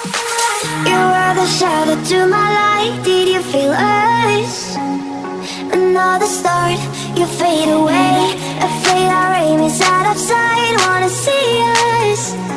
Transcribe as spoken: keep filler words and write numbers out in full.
You were the shadow to my light. Did you feel us? Another start, you fade away. Afraid our aim is out of sight. Wanna see us